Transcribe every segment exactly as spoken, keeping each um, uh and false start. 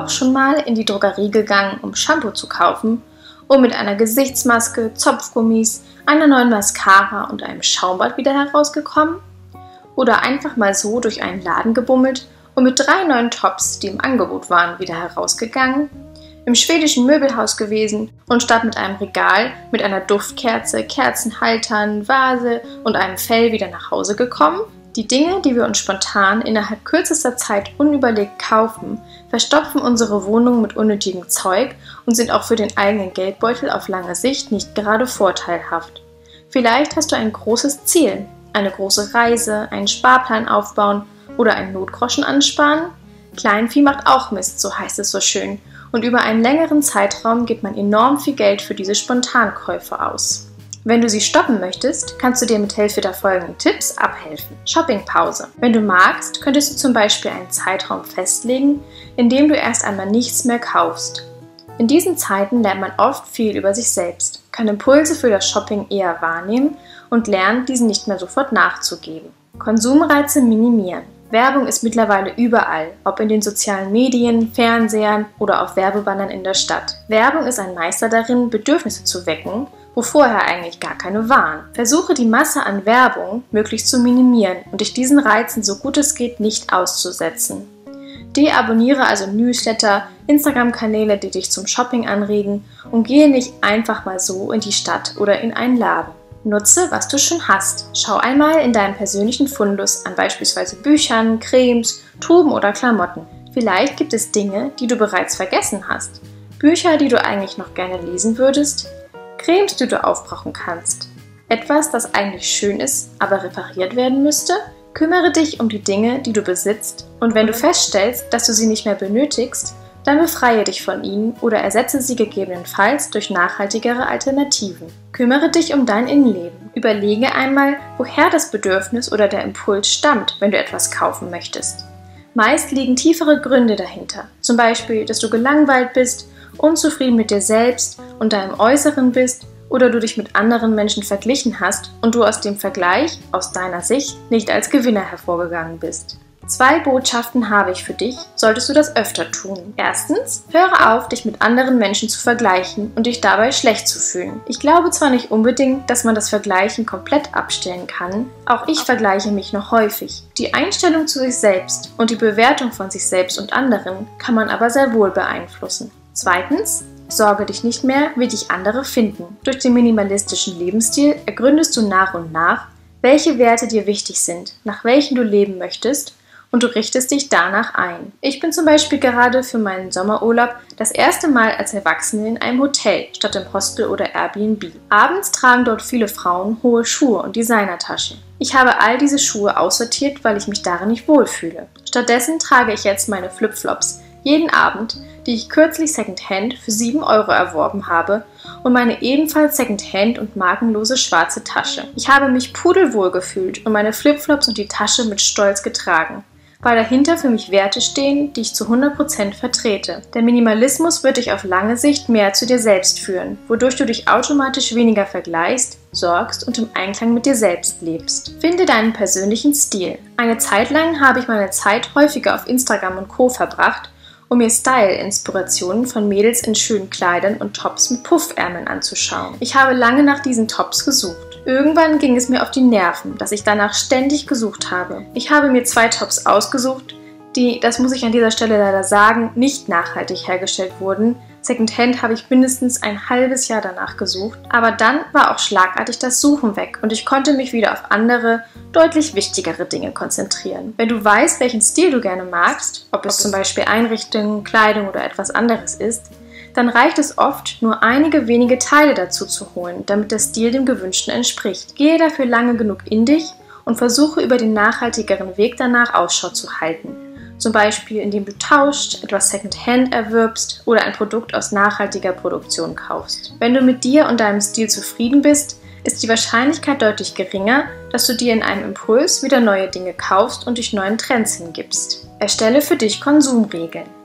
auch schon mal in die Drogerie gegangen, um Shampoo zu kaufen und mit einer Gesichtsmaske, Zopfgummis, einer neuen Mascara und einem Schaumbad wieder herausgekommen? Oder einfach mal so durch einen Laden gebummelt und mit drei neuen Tops, die im Angebot waren, wieder herausgegangen? Im schwedischen Möbelhaus gewesen und statt mit einem Regal mit einer Duftkerze, Kerzenhaltern, Vase und einem Fell wieder nach Hause gekommen? Die Dinge, die wir uns spontan innerhalb kürzester Zeit unüberlegt kaufen, verstopfen unsere Wohnung mit unnötigem Zeug und sind auch für den eigenen Geldbeutel auf lange Sicht nicht gerade vorteilhaft. Vielleicht hast du ein großes Ziel, eine große Reise, einen Sparplan aufbauen oder einen Notgroschen ansparen? Kleinvieh macht auch Mist, so heißt es so schön. Und über einen längeren Zeitraum gibt man enorm viel Geld für diese Spontankäufe aus. Wenn du sie stoppen möchtest, kannst du dir mit Hilfe der folgenden Tipps abhelfen. Shoppingpause. Wenn du magst, könntest du zum Beispiel einen Zeitraum festlegen, in dem du erst einmal nichts mehr kaufst. In diesen Zeiten lernt man oft viel über sich selbst, kann Impulse für das Shopping eher wahrnehmen und lernt, diesen nicht mehr sofort nachzugeben. Konsumreize minimieren. Werbung ist mittlerweile überall, ob in den sozialen Medien, Fernsehern oder auf Werbebannern in der Stadt. Werbung ist ein Meister darin, Bedürfnisse zu wecken, wo vorher eigentlich gar keine waren. Versuche die Masse an Werbung möglichst zu minimieren und dich diesen Reizen so gut es geht nicht auszusetzen. Deabonniere also Newsletter, Instagram-Kanäle, die dich zum Shopping anregen und gehe nicht einfach mal so in die Stadt oder in einen Laden. Nutze, was du schon hast. Schau einmal in deinem persönlichen Fundus an beispielsweise Büchern, Cremes, Tuben oder Klamotten. Vielleicht gibt es Dinge, die du bereits vergessen hast. Bücher, die du eigentlich noch gerne lesen würdest. Cremes, die du aufbrauchen kannst. Etwas, das eigentlich schön ist, aber repariert werden müsste. Kümmere dich um die Dinge, die du besitzt. Und wenn du feststellst, dass du sie nicht mehr benötigst, dann befreie dich von ihnen oder ersetze sie gegebenenfalls durch nachhaltigere Alternativen. Kümmere dich um dein Innenleben. Überlege einmal, woher das Bedürfnis oder der Impuls stammt, wenn du etwas kaufen möchtest. Meist liegen tiefere Gründe dahinter. Zum Beispiel, dass du gelangweilt bist, unzufrieden mit dir selbst und deinem Äußeren bist oder du dich mit anderen Menschen verglichen hast und du aus dem Vergleich, aus deiner Sicht, nicht als Gewinner hervorgegangen bist. Zwei Botschaften habe ich für dich, solltest du das öfter tun. Erstens, höre auf, dich mit anderen Menschen zu vergleichen und dich dabei schlecht zu fühlen. Ich glaube zwar nicht unbedingt, dass man das Vergleichen komplett abstellen kann, auch ich vergleiche mich noch häufig. Die Einstellung zu sich selbst und die Bewertung von sich selbst und anderen kann man aber sehr wohl beeinflussen. Zweitens, sorge dich nicht mehr, wie dich andere finden. Durch den minimalistischen Lebensstil ergründest du nach und nach, welche Werte dir wichtig sind, nach welchen du leben möchtest, und du richtest dich danach ein. Ich bin zum Beispiel gerade für meinen Sommerurlaub das erste Mal als Erwachsene in einem Hotel statt im Hostel oder Airbnb. Abends tragen dort viele Frauen hohe Schuhe und Designertaschen. Ich habe all diese Schuhe aussortiert, weil ich mich darin nicht wohlfühle. Stattdessen trage ich jetzt meine Flipflops jeden Abend, die ich kürzlich Secondhand für sieben Euro erworben habe, und meine ebenfalls Secondhand und markenlose schwarze Tasche. Ich habe mich pudelwohl gefühlt und meine Flipflops und die Tasche mit Stolz getragen, weil dahinter für mich Werte stehen, die ich zu hundert Prozent vertrete. Der Minimalismus wird dich auf lange Sicht mehr zu dir selbst führen, wodurch du dich automatisch weniger vergleichst, sorgst und im Einklang mit dir selbst lebst. Finde deinen persönlichen Stil. Eine Zeit lang habe ich meine Zeit häufiger auf Instagram und Co. verbracht, um mir Style-Inspirationen von Mädels in schönen Kleidern und Tops mit Puffärmeln anzuschauen. Ich habe lange nach diesen Tops gesucht. Irgendwann ging es mir auf die Nerven, dass ich danach ständig gesucht habe. Ich habe mir zwei Tops ausgesucht, die, das muss ich an dieser Stelle leider sagen, nicht nachhaltig hergestellt wurden. Secondhand habe ich mindestens ein halbes Jahr danach gesucht, aber dann war auch schlagartig das Suchen weg und ich konnte mich wieder auf andere, deutlich wichtigere Dinge konzentrieren. Wenn du weißt, welchen Stil du gerne magst, ob es zum Beispiel Einrichtungen, Kleidung oder etwas anderes ist, dann reicht es oft, nur einige wenige Teile dazu zu holen, damit der Stil dem Gewünschten entspricht. Gehe dafür lange genug in dich und versuche über den nachhaltigeren Weg danach Ausschau zu halten. Zum Beispiel, indem du tauscht, etwas Secondhand erwirbst oder ein Produkt aus nachhaltiger Produktion kaufst. Wenn du mit dir und deinem Stil zufrieden bist, ist die Wahrscheinlichkeit deutlich geringer, dass du dir in einem Impuls wieder neue Dinge kaufst und dich neuen Trends hingibst. Erstelle für dich Konsumregeln.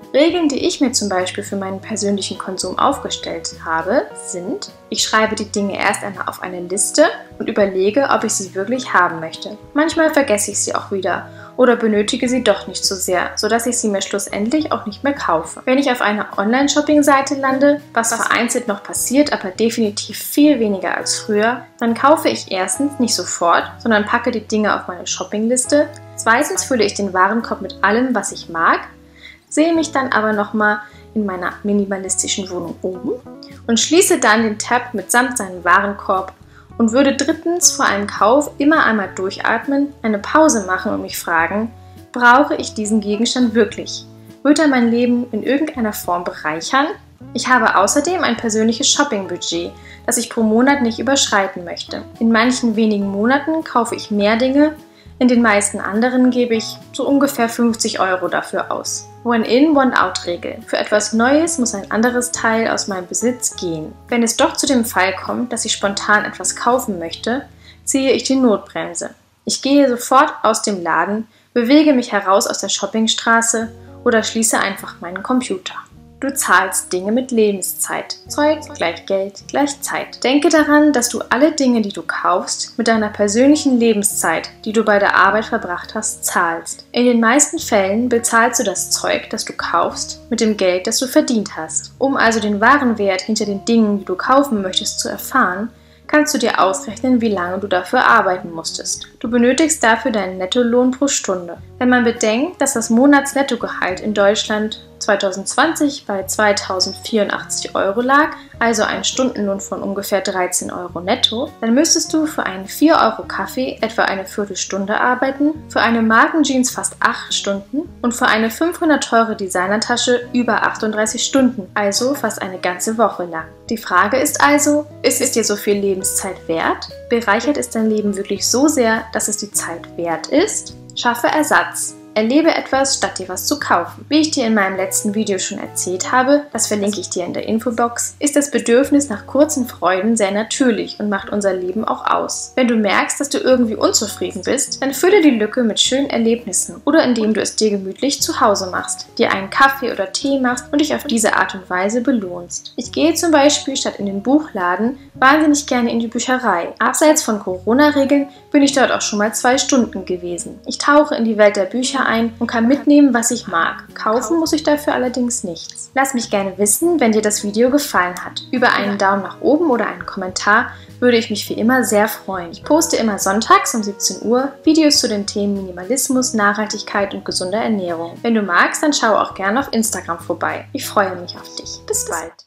Regeln, die ich mir zum Beispiel für meinen persönlichen Konsum aufgestellt habe, sind: Ich schreibe die Dinge erst einmal auf eine Liste und überlege, ob ich sie wirklich haben möchte. Manchmal vergesse ich sie auch wieder oder benötige sie doch nicht so sehr, sodass ich sie mir schlussendlich auch nicht mehr kaufe. Wenn ich auf einer Online-Shopping-Seite lande, was vereinzelt noch passiert, aber definitiv viel weniger als früher, dann kaufe ich erstens nicht sofort, sondern packe die Dinge auf meine Shoppingliste. Zweitens fülle ich den Warenkorb mit allem, was ich mag, sehe mich dann aber nochmal in meiner minimalistischen Wohnung um und schließe dann den Tab mitsamt seinem Warenkorb und würde drittens vor einem Kauf immer einmal durchatmen, eine Pause machen und mich fragen: Brauche ich diesen Gegenstand wirklich? Wird er mein Leben in irgendeiner Form bereichern? Ich habe außerdem ein persönliches Shoppingbudget, das ich pro Monat nicht überschreiten möchte. In manchen wenigen Monaten kaufe ich mehr Dinge, in den meisten anderen gebe ich so ungefähr fünfzig Euro dafür aus. One-in, One-out-Regel. Für etwas Neues muss ein anderes Teil aus meinem Besitz gehen. Wenn es doch zu dem Fall kommt, dass ich spontan etwas kaufen möchte, ziehe ich die Notbremse. Ich gehe sofort aus dem Laden, bewege mich heraus aus der Shoppingstraße oder schließe einfach meinen Computer. Du zahlst Dinge mit Lebenszeit. Zeug gleich Geld gleich Zeit. Denke daran, dass du alle Dinge, die du kaufst, mit deiner persönlichen Lebenszeit, die du bei der Arbeit verbracht hast, zahlst. In den meisten Fällen bezahlst du das Zeug, das du kaufst, mit dem Geld, das du verdient hast. Um also den wahren Wert hinter den Dingen, die du kaufen möchtest, zu erfahren, kannst du dir ausrechnen, wie lange du dafür arbeiten musstest. Du benötigst dafür deinen Nettolohn pro Stunde. Wenn man bedenkt, dass das Monatsnettogehalt in Deutschland zwanzig zwanzig bei zweitausendvierundachtzig Euro lag, also ein Stundenlohn von ungefähr dreizehn Euro netto, dann müsstest du für einen vier Euro Kaffee etwa eine Viertelstunde arbeiten, für eine Markenjeans fast acht Stunden und für eine fünfhundert teure Designertasche über achtunddreißig Stunden, also fast eine ganze Woche lang. Die Frage ist also, ist es dir so viel Lebenszeit wert? Bereichert es dein Leben wirklich so sehr, dass es die Zeit wert ist? Schaffe Ersatz. Erlebe etwas, statt dir was zu kaufen. Wie ich dir in meinem letzten Video schon erzählt habe, das verlinke ich dir in der Infobox, ist das Bedürfnis nach kurzen Freuden sehr natürlich und macht unser Leben auch aus. Wenn du merkst, dass du irgendwie unzufrieden bist, dann fülle die Lücke mit schönen Erlebnissen oder indem du es dir gemütlich zu Hause machst, dir einen Kaffee oder Tee machst und dich auf diese Art und Weise belohnst. Ich gehe zum Beispiel statt in den Buchladen wahnsinnig gerne in die Bücherei. Abseits von Corona-Regeln bin ich dort auch schon mal zwei Stunden gewesen. Ich tauche in die Welt der Bücher ein und kann mitnehmen, was ich mag. Kaufen muss ich dafür allerdings nichts. Lass mich gerne wissen, wenn dir das Video gefallen hat. Über einen Daumen nach oben oder einen Kommentar würde ich mich wie immer sehr freuen. Ich poste immer sonntags um siebzehn Uhr Videos zu den Themen Minimalismus, Nachhaltigkeit und gesunder Ernährung. Wenn du magst, dann schau auch gerne auf Instagram vorbei. Ich freue mich auf dich. Bis bald!